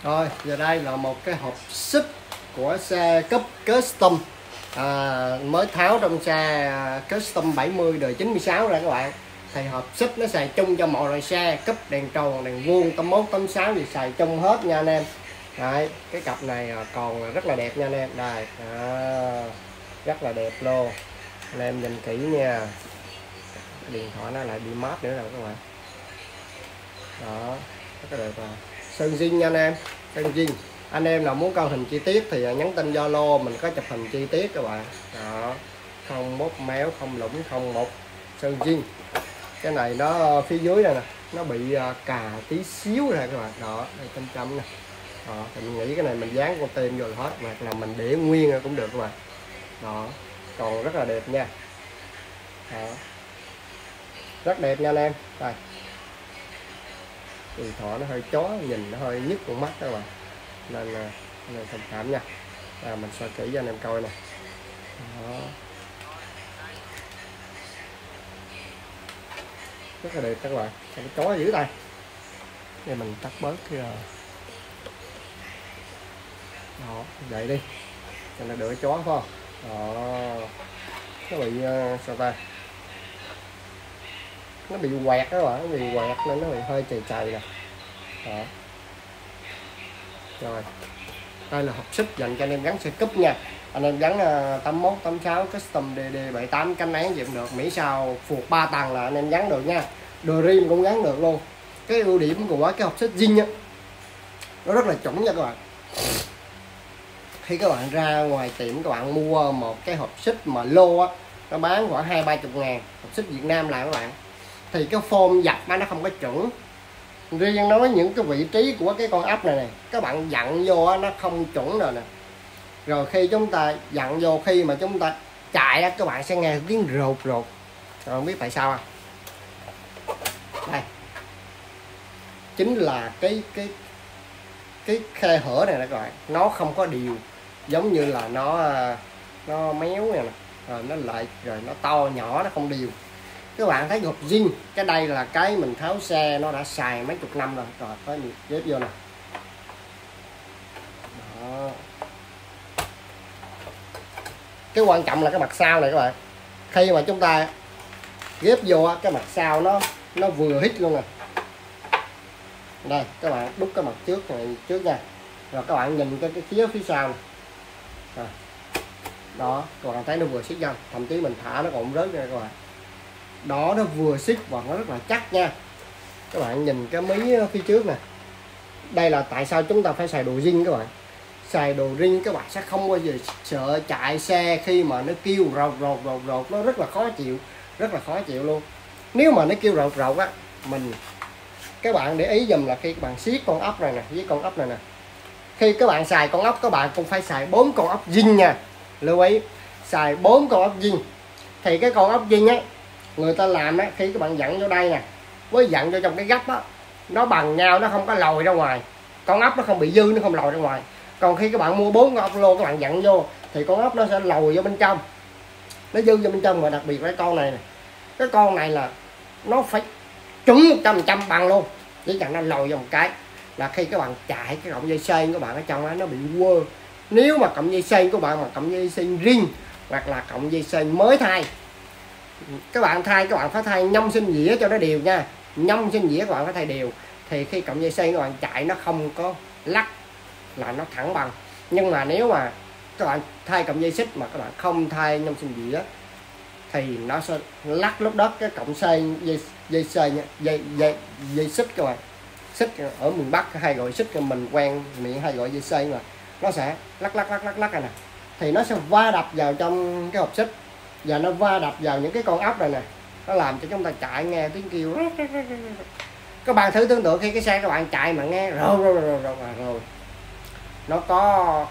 Rồi, giờ đây là một cái hộp xích của xe Cúp Custom mới tháo trong xe Custom 70 đời 96 ra các bạn. Thì hộp xích nó xài chung cho mọi loại xe, cúp, đèn tròn, đèn vuông, 81, 86 thì xài chung hết nha anh em. Đấy, cái cặp này còn rất là đẹp nha anh em. Đây, rất là đẹp luôn. Anh em nhìn kỹ nha. Điện thoại nó lại bị mát nữa rồi các bạn. Đó, rất là đẹp rồi. Sơn zin nha anh em, sơn zin. Anh em nào muốn coi hình chi tiết thì nhắn tin Zalo, mình có chụp hình chi tiết các bạn. Đó, không mốt méo, không lũng, không một, sơn zin. Cái này nó phía dưới này nè, nó bị cà tí xíu ra các bạn. Đó, đây chấm nè. Đó, thì mình nghĩ cái này mình dán con tem vô là hết, hoặc là mình để nguyên cũng được các bạn. Đó, còn rất là đẹp nha. Đó, rất đẹp nha anh em. Đây, điện thoại nó hơi chó, nhìn nó hơi nhức con mắt các bạn, nên thông cảm nha. Mình soi kỹ cho anh em coi nè. Đó, rất là đẹp các bạn. Cái chó dữ tay. Để mình tắt bớt cái đó, vậy đi cho nó đỡ chó phải không. Đó, nó bị sao ta, nó bị quẹt các bạn, nó bị quẹt nên nó bị hơi chày chày nè. Đó, rồi đây là hộp xích dành cho anh em gắn xe cúp nha. Anh em gắn 81, 86 Custom DD 78 cánh án gì cũng được, miễn sao phuộc 3 tầng là anh em gắn được nha. Dream cũng gắn được luôn. Cái ưu điểm của cái hộp xích zin á, nó rất là chuẩn nha các bạn. Khi các bạn ra ngoài tiệm các bạn mua một cái hộp xích mà lô á, nó bán khoảng 20-30 ngàn, hộp xích Việt Nam là các bạn, thì cái form dập nó không có chuẩn. Riêng nói những cái vị trí của cái con ốc này này, các bạn dặn vô á, nó không chuẩn rồi nè. Rồi khi chúng ta dặn vô, khi mà chúng ta chạy á, các bạn sẽ nghe tiếng rột rột. Rồi không biết tại sao à. Đây, chính là cái khe hở này nè các bạn, nó không có đều, giống như là nó méo này nè, rồi nó lại, rồi nó to nhỏ, nó không đều. Các bạn thấy hộp zin, cái đây là cái mình tháo xe, nó đã xài mấy chục năm rồi. Rồi có gì ghép vô nè. Đó, cái quan trọng là cái mặt sau này các bạn. Khi mà chúng ta ghép vô cái mặt sau nó vừa hít luôn nè. Đây các bạn đúc cái mặt trước này trước nha, rồi các bạn nhìn cái phía sau này. Rồi, đó các bạn thấy nó vừa xích ra, thậm chí mình thả nó còn rớt ra các bạn. Đó, nó vừa xích và nó rất là chắc nha. Các bạn nhìn cái mí phía trước nè. Đây là tại sao chúng ta phải xài đồ zin các bạn. Xài đồ zin các bạn sẽ không bao giờ sợ chạy xe khi mà nó kêu rột, nó rất là khó chịu, rất là khó chịu luôn. Nếu mà nó kêu rột á, các bạn để ý dùm là khi các bạn siết con ốc này nè, với con ốc này nè, khi các bạn xài con ốc các bạn cũng phải xài 4 con ốc zin nha. Lưu ý, xài 4 con ốc zin. Thì cái con ốc zin á, người ta làm á, khi các bạn dặn vô đây nè, với dặn vô trong cái gấp á, nó bằng nhau, nó không có lòi ra ngoài. Con ốc nó không bị dư, nó không lòi ra ngoài. Còn khi các bạn mua 4 con ốc lô các bạn dặn vô thì con ốc nó sẽ lòi vô bên trong, nó dư vô bên trong. Mà đặc biệt cái con này nè, cái con này là nó phải chuẩn 100% bằng luôn. Chỉ cần nó lòi vô một cái là khi các bạn chạy cái cọng dây sên của bạn ở trong đó, nó bị quơ. Nếu mà cọng dây sên của bạn mà cọng dây sên riêng hoặc là cọng dây sên mới thay, các bạn phải thay nhông sinh dĩa cho nó đều nha. Nhông sinh dĩa các bạn phải thay đều, thì khi cọng dây sên các bạn chạy nó không có lắc, là nó thẳng bằng. Nhưng mà nếu mà các bạn thay cọng dây xích mà các bạn không thay nhông sinh dĩa thì nó sẽ lắc lúc đó. Cái cọng sên dây sên dây xích các bạn, xích ở miền Bắc hay gọi xích, mình quen miệng hay gọi dây sên, mà nó sẽ lắc này nè, thì nó sẽ va đập vào trong cái hộp xích và nó va đập vào những cái con ốc này nè, nó làm cho chúng ta chạy nghe tiếng kêu. Các bạn thử tưởng tượng khi cái xe các bạn chạy mà nghe rồi nó có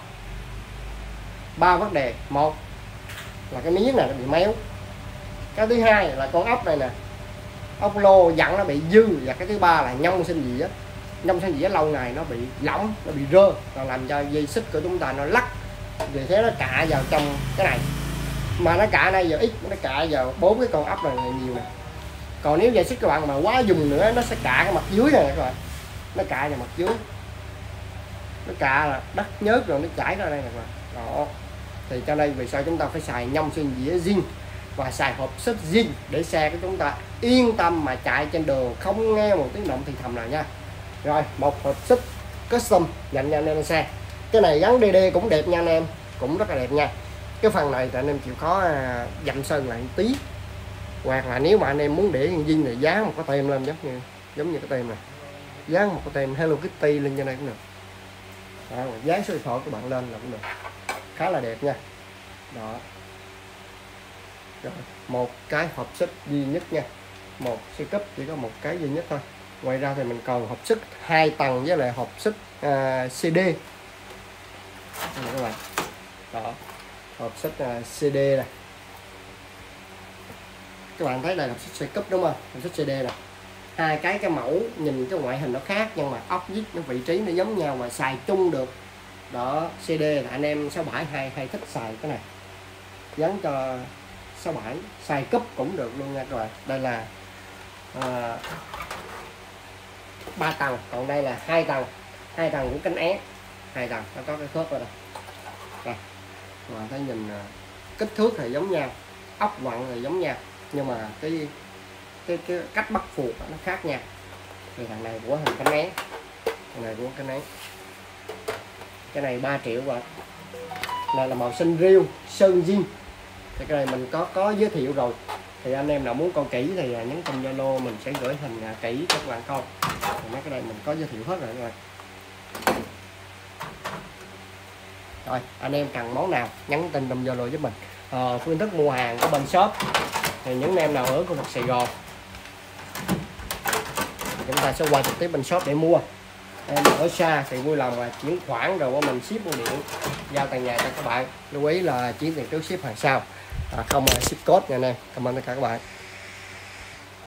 3 vấn đề. Một là cái miếng này nó bị méo, cái thứ hai là con ốc này nè, ốc lô dặn nó bị dư, và cái thứ ba là nhông sinh dĩa. Nhông sinh dĩa lâu ngày nó bị lỏng, nó bị rơ, và làm cho dây xích của chúng ta nó lắc, vì thế nó cạ vào trong cái này. Mà nó cạ này giờ ít, nó cạ vào 4 cái con ốc này nhiều nè. Còn nếu dây xích các bạn mà quá dùng nữa, nó sẽ cạ cái mặt dưới này các bạn, nó cạ vào mặt dưới. nó cạ là đất nhớt rồi nó chảy ra đây nè các bạn. Đó thì cho đây vì sao chúng ta phải xài nhông xuyên dĩa zin và xài hộp xích zin để xe của chúng ta yên tâm mà chạy trên đường không nghe một tiếng động thì thầm nào nha. Rồi một hộp xích custom dành cho anh em xe, cái này gắn DD cũng đẹp nha anh em, cũng rất là đẹp nha. Cái phần này thì anh em chịu khó dặm sơn lại một tí, hoặc là nếu mà anh em muốn để zin thì dán một cái tem lên giống như cái tem này, dán một cái tem Hello Kitty lên trên đây cũng được. Đó, dán số điện thoại của bạn lên là cũng được, khá là đẹp nha. Đó rồi, một cái hộp xích duy nhất nha, một xe cấp chỉ có một cái duy nhất thôi. Ngoài ra thì mình còn hộp xích 2 tầng với lại hộp xích CD các bạn. Đó hộp xích CD này, các bạn thấy đây là hộp xích xe cấp đúng không, hộp xích CD này, hai cái mẫu nhìn cái ngoại hình nó khác nhưng mà ốc vít nó vị trí nó giống nhau và xài chung được. Đó CD là anh em 67 hay thích xài cái này, gắn cho 67 xài cúp cũng được luôn nha các bạn. Đây là 3 tầng, còn đây là 2 tầng, 2 tầng của cánh é, 2 tầng nó có cái khớp ở đây. Đây các bạn thấy nhìn kích thước thì giống nhau, ốc vặn thì giống nhau, nhưng mà cái cách bắt phuộc nó khác nhau. Thì thằng này của hình cánh é, thằng này của cánh é, cái này 3 triệu và này là màu xanh riêu sơn zin. Thì cái này mình có giới thiệu rồi, thì anh em nào muốn coi kỹ thì nhấn trong Zalo mình sẽ gửi hình kỹ cho các bạn coi. Thì mấy cái này mình có giới thiệu hết rồi các bạn. Rồi anh em cần món nào nhắn tin trong Zalo giúp mình. Phương thức mua hàng của bên shop thì những em nào ở khu vực Sài Gòn thì chúng ta sẽ qua trực tiếp bên shop để mua. Em ở xa thì vui lòng chuyển khoản rồi mình ship bưu điện giao tận nhà cho các bạn. Lưu ý là chuyển tiền trước ship hàng sau, không ship code nha anh em. Cảm ơn tất cả các bạn.